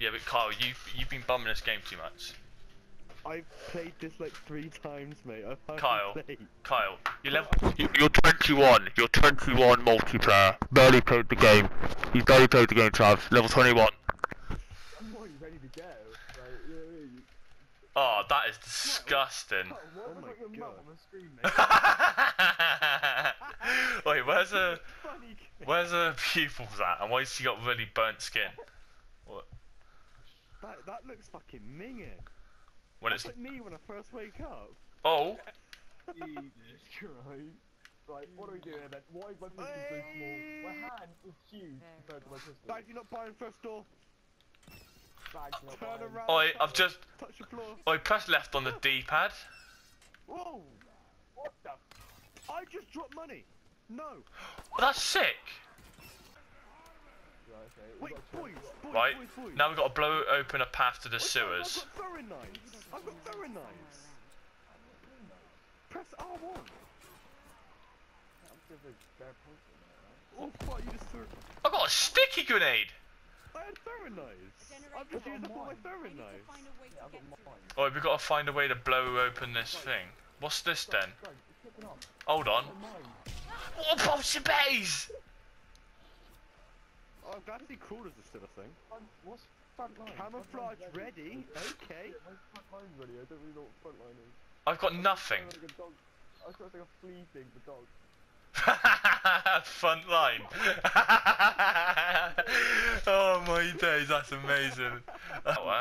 Yeah, but Kyle, you've been bumming this game too much. I've played this like 3 times, mate. I've hardly played. Kyle, you're 21. You're 21 multiplayer. Barely played the game. You've barely played the game, Trav. Level 21. I'm already ready to go. Like, you know what I mean? Oh, that is disgusting. Oh my god. On the screen, mate. Wait, where's the Funny. pupils at? And why has she got really burnt skin? What? That looks fucking minging. When That's it's like me when I first wake up. oh. Jesus Christ. Right, what are we doing then? Why is my pistol so small? My hand is huge compared to my pistol. Bag, you're not buying first door. Bags not Turn mine. around. Oi, I've just touch the floor. press left on the D-pad. Whoa! What the? I just dropped money. No. Well, that's sick. Right, okay. Wait, boys. Right, Boys. now we've got to blow open a path to the Wait, sewers. I've got throwing knives. I've got throwing knives. Press R1. I'm gonna be bare points in there, right? Oh fuck, you just threw. I've got a sticky grenade. I had throwing knives. I've just used up all my throwing knives. Yeah, I've got mine. Oh, we've got to find a way to blow open this thing. What's this then? Guys, it's kicking off. Hold on. Mine. Oh, Bob's Bays! Oh, I'm glad to see crawlers are still a thing. What's front line? Camouflage ready. Okay. My front line's ready. I don't really know what front line is. I've got nothing. I was like a flea thing for dogs. Front line. Oh my days, that's amazing. Oh.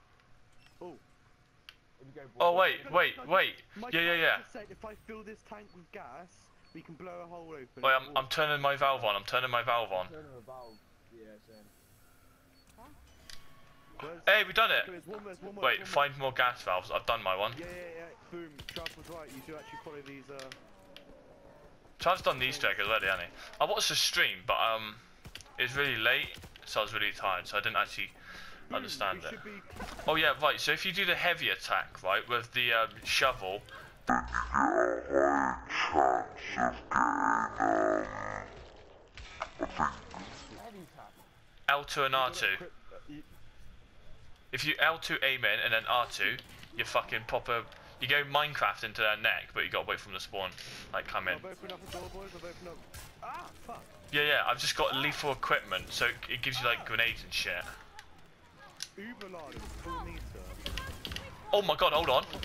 Oh wait. My Yeah. character said if I fill this tank with gas, we can blow a hole open. Wait, I'm turning my valve on. Turn on a valve. Yeah, same. Hey, we done it. There's one more, Wait, find more gas valves. I've done my one. Yeah. Boom. Trav was right. You do actually follow these. Trav's done the Easter egg already, hasn't he? I watched the stream, but it's really late, so I was really tired, so I didn't actually understand it. Oh yeah, right. So if you do the heavy attack, right, with the shovel. L2 and R2. If you L2 aim in and then R2, you fucking pop a. You go Minecraft into their neck, but you gotta wait for them to spawn, like come in. I've opened up a door, boys. I've opened up. Ah, fuck. Yeah. I've just got lethal equipment, so it gives you like grenades and shit. Uber large, full meter. Oh my god, hold on.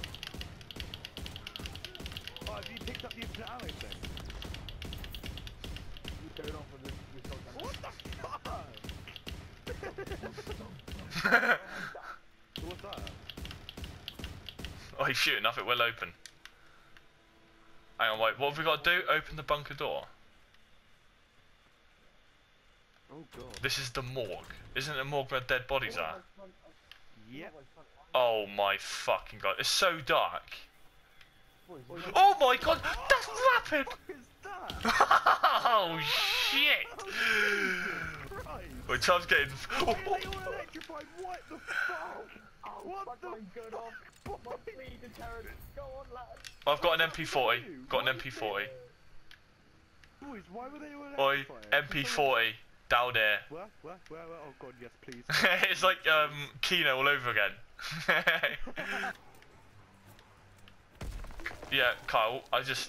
Oh, have you picked up the infinite ammo thing? He's going off with this shotgun. What the fuck? What's that? Oh, he's shooting off, it will open. Hang on, wait, what have we got to do? Open the bunker door. Oh god. This is the morgue. Isn't the morgue where dead bodies are? Yep. Oh my fucking god, it's so dark. Oh my god, that's rapid! What is that? Oh shit! Christ. Wait, Tom's getting. Why are they all electrified? What the fuck? What the Going off. My flea deterrent. Go on, lads. I've got an MP40. Got an MP40. Boys, why were they all Oi, electrified? MP40 down there. Where? Oh god, yes, please. It's like Kino all over again. Yeah, Kyle, I just.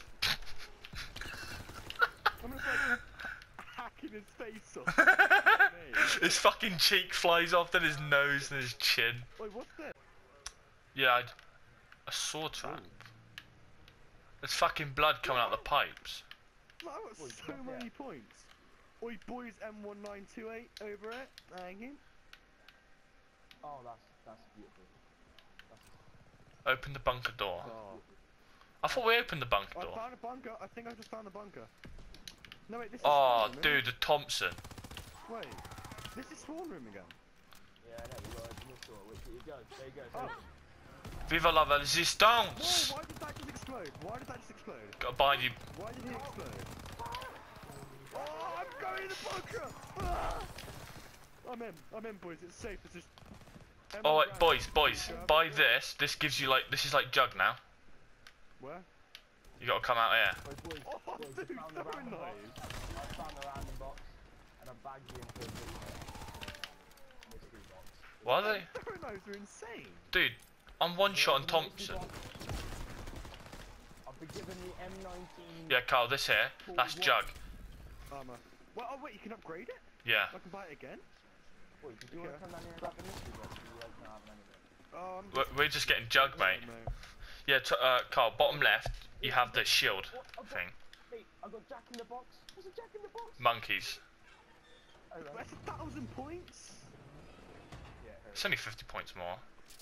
I'm just like hacking his face off. His fucking cheek flies off, then his nose and his chin. Wait, what's this? Yeah, a saw trap. There's fucking blood coming out the pipes. I got so many points. Oi, boys, M1928 over it. Thank you. Oh, that's beautiful. Open the bunker door. Oh. I thought we opened the bunker I door. found a bunker. I think I just found a bunker. No, wait, this is Oh, spawn room. dude, the Thompson. Wait, this is spawn room again. Yeah, I know, we got a door. Wait, there you go. There you go. Oh. Viva la Whoa, resistance! why did that just explode? Why did that just explode? Got behind you. Why did he explode? Oh, I'm going in the bunker! Ah! I'm in, boys. It's safe. It's just. Oh, wait, boys, buy this. This gives you like, this is like Jug now. Where? You gotta come out here. Wait, boys, Oh, boys, dude, I found the throwing random box. knives. I found the random box, and I bagged you into a mystery box. Why are they? Those are insane. Dude, I'm one shot on Thompson. I'll be given the M19. Yeah, Carl, this here. That's Jug. Armor. Well, oh wait, you can upgrade it? Yeah. I can buy it again? Wait, did you want to come down here and grab the mystery box? You guys don't have anything. Oh, I'm We're just getting Jug, mate. Yeah, Carl, bottom left, you have the shield thing. Hey, I got Jack in the box. What's a Jack in the box? Monkeys. Oh, right. That's 1,000 points? Yeah, It's only 50 points more.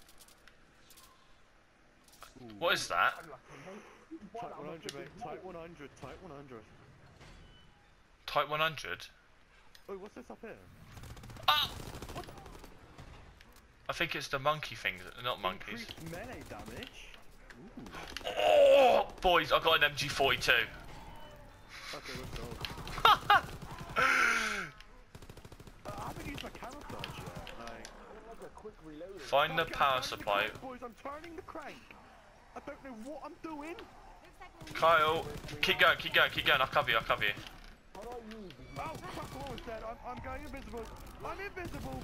What is that? Type 100, mate. Type 100. Type 100. Type 100? Oh, what's this up here? Ah! I think it's the monkey things, not monkeys. Increased melee damage. Ooh. Oh, boys, I got an MG42. Okay, let's go. I haven't used my camouflage yet. Like, Like a quick reload. Find the okay, power I'm turning the supply. crank, boys, I'm turning the crank. I don't know what I'm doing. Kyle, keep going, keep going, keep going. I'll cover you, I'll cover you. How do I use these? Oh, fuck, I'm almost dead. I'm going invisible. I'm invisible.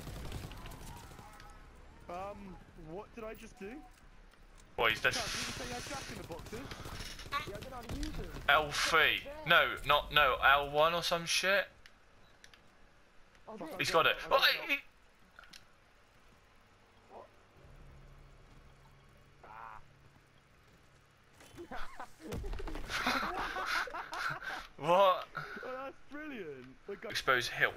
What did I just do? Boys, there's Did you say you had Jack in the boxes? Yeah, I don't know how to use them. L3. No, L1 or some shit. Oh, yeah. He's got it. Oh, what? Oh, that's brilliant. Expose hilt.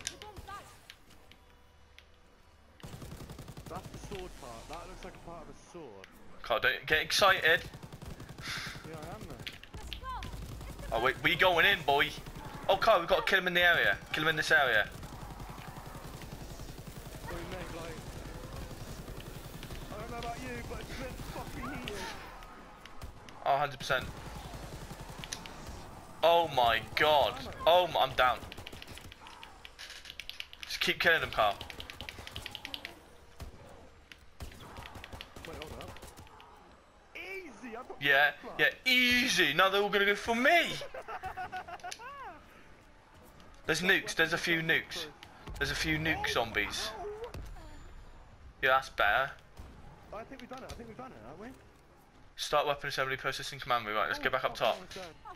That's the sword part. That looks like a part of a sword. Carl, don't get excited. Yeah, I am there. Oh wait, we going in, boy. Oh, Carl, we've got to kill him in the area. Kill him in this area. I mean, mate, like, I don't know about you, but it's a bit fucking heated. Oh, 100%. Oh my god. Oh, I'm down. Just keep killing him, Carl. Wait, hold up. Easy, I've got Yeah, camouflage. yeah, easy. Now they're all gonna go for me. There's nukes. There's a few nukes. There's a few nuke zombies. Yeah, that's better. I think we've done it. I think we've done it, haven't we? Start weapon assembly processing command. Right, let's go back up top.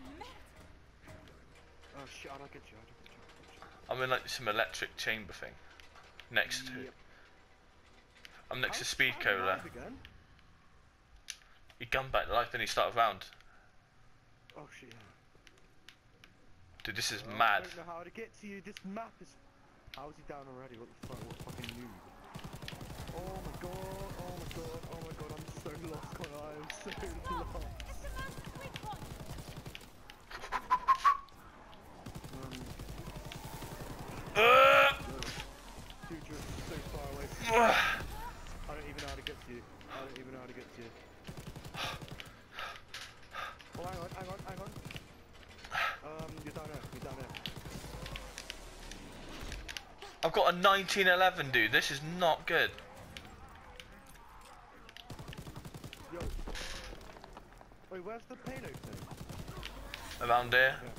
Oh shit, I don't get you. I'm in like some electric chamber thing. Next to. Yep. I'm next to Speed Cola. Again? He gun back to life, then he started round. Oh shit. Dude, this is I mad. don't know how to get to you. This map is. How is he down already? What the fuck? What fucking noob? Oh my god. Oh my god. Oh my god. I'm so lost, Connor. I am so lost. Dude, you're so far away from me. I don't even know how to get to you. I don't even know how to get to you. Oh, hang on, hang on, hang on. You're down there, you're down there. I've got a 1911, dude. This is not good. Yo. Wait, where's the payload thing? Around here. Yeah.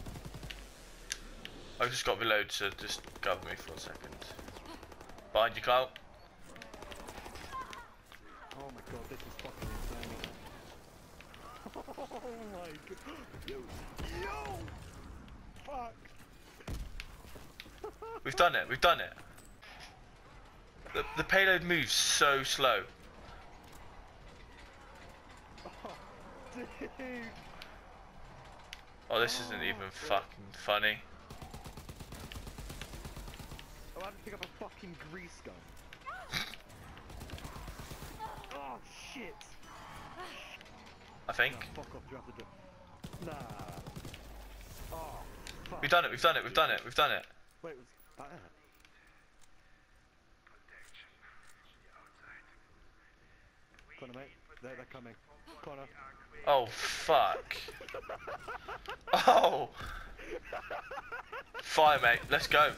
I just got reload, so just cover me for a second. Behind you, Clout. Oh my god, this is fucking insane. Oh my god. Yo! Yo! Fuck! We've done it, we've done it. The payload moves so slow. Oh, dude! Oh, this isn't even fucking funny. I had to pick up a fucking grease gun. Oh shit! I think. Nah, fuck off, you have to do it. Nah. Oh, fuck. We've done it, we've done it, we've done it, we've done it. Wait, was that it? Connor, mate. They're coming. Connor. Oh, fuck. Oh! Fire, mate, let's go.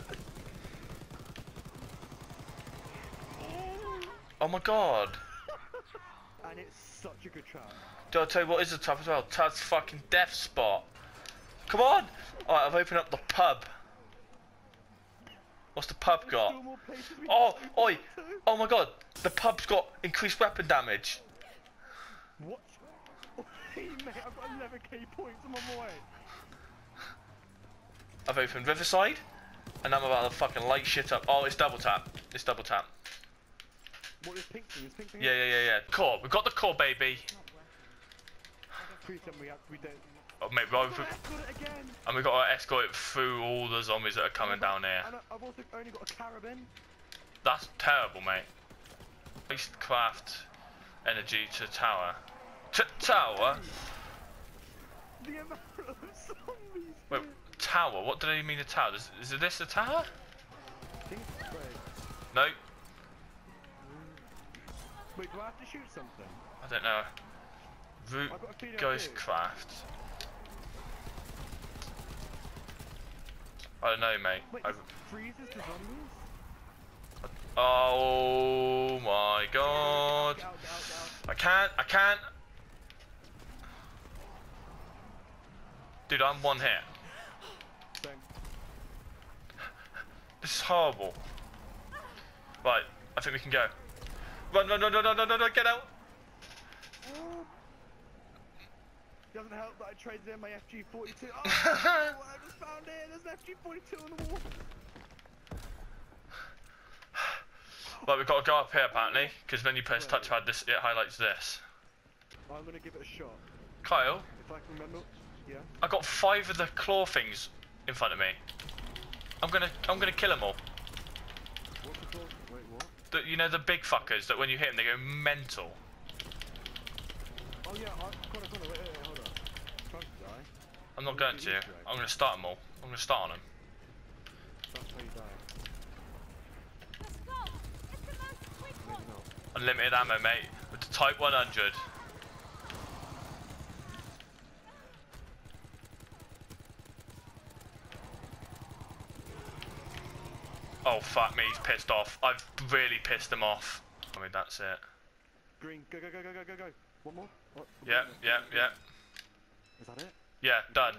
Oh my god. And it's such a good trap. Dude, I'll tell you what is a tough as well. Tad's fucking death spot. Come on! Alright, I've opened up the pub. What's the pub There's got? still more places we Oh, can oi! go to. Oh my god, the pub's got increased weapon damage. What? Hey mate, I've got 11k points. I'm on my way. I've opened Riverside, and I'm about to fucking light shit up. Oh, it's double tap. It's double tap. What is pink thing? Is pink thing? Yeah. Core. We've got the core, baby. Please tell me we don't. Oh, mate, well, I've got to escort it again. and we've got to escort it through all the zombies that are coming down here. And I've also only got a carabin. That's terrible, mate. Waste craft energy to tower. Tower? The amount of zombies. Wait, tower? What do they mean a tower? Is this a tower? I think it's spray. No, Wait, do I have to shoot something? I don't know. Root I've got a feeling I Ghost do. Craft. I don't know, mate. Wait, it freezes the zombies? Oh my god. Get out. I can't. Dude, I'm one hit. Same. This is horrible. Right, I think we can go. Run, get out! Oh. Doesn't help that I traded in my FG42. Oh, I just found it. There's an FG42 on the wall. Right, we've got to go up here apparently, because when you press touchpad, it highlights this. I'm gonna give it a shot. Kyle, If I can remember. Yeah. I got 5 of the claw things in front of me. I'm gonna kill them all. What's the call? Wait, what? You know the big fuckers that when you hit them they go mental. Oh yeah, Connor, wait, hold on. Trying to die. I'm not going to. I'm gonna start them all. I'm gonna start on them. That's how you die. Maybe not. Unlimited ammo, mate, with the Type 100. Oh fuck me, he's pissed off. I've really pissed him off. I mean, that's it. Green, go. One more? What? Yeah. Is that it? Yeah, done.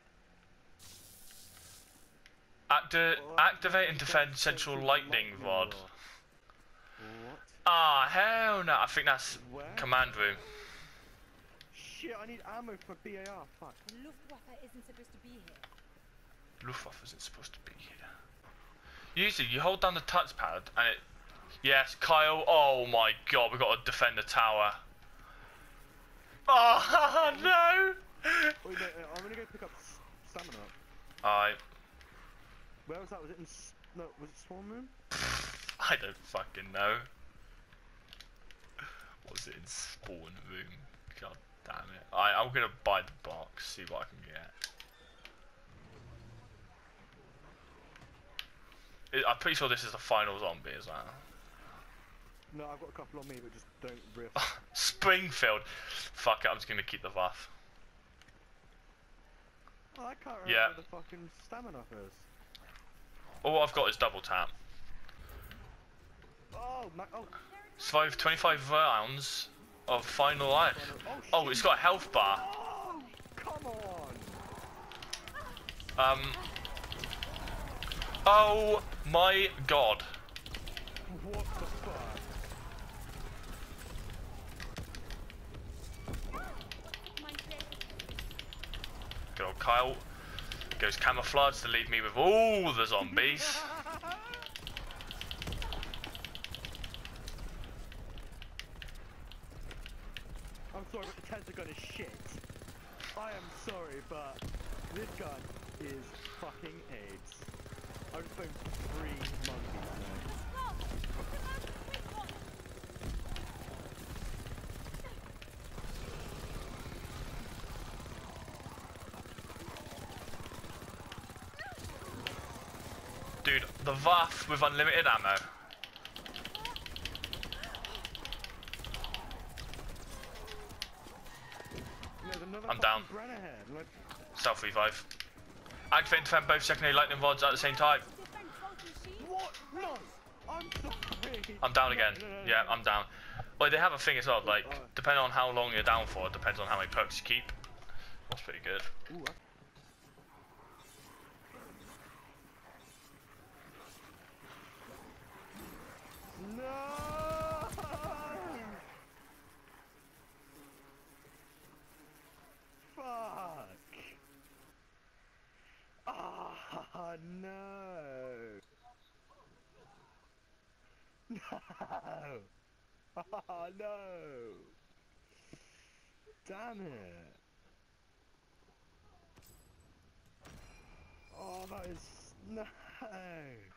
Activate and defend central lightning rod. What? Ah, hell no. I think that's Where? command room. Shit, I need ammo for BAR, fuck. Luftwaffe isn't supposed to be here. Luftwaffe isn't supposed to be here. Usually, you hold down the touchpad and it... Yes, Kyle. Oh my god, we've got to defend the tower. Oh, no! Wait, no, I'm gonna go pick up stamina. Alright. Where was that? Was it in... No, was it Swarm Room? I don't fucking know. Was it in spawn room? God damn it. I'm gonna buy the box, see what I can get. I'm pretty sure this is the final zombie as well. No, I've got a couple on me, but just don't riff. Springfield. Fuck it, I'm just gonna keep the Waff. Oh, I can't remember Yeah. where the fucking stamina is. All I've got is double tap. Oh, oh. Survive 25 rounds of final life. Oh, it's got a health bar. Oh, come on! Oh my god. What the fuck? Good old Kyle goes camouflage to leave me with all the zombies. I'm sorry, but the Tesla gun is shit. I am sorry, but this gun is fucking AIDS. I just found 3 monkeys now. Dude, the Waff with unlimited ammo. There's another I'm down. fucking Brenner here. Like, Self revive. Activate and defend both secondary lightning rods at the same time. what? No! I'm sorry! I'm down again. No. Yeah, I'm down. Well, they have a thing as well, like, depending on how long you're down for, it depends on how many perks you keep. That's pretty good. Ooh, No! Fuck! Ah, no! No! Oh, no! Damn it! Oh, that is... No!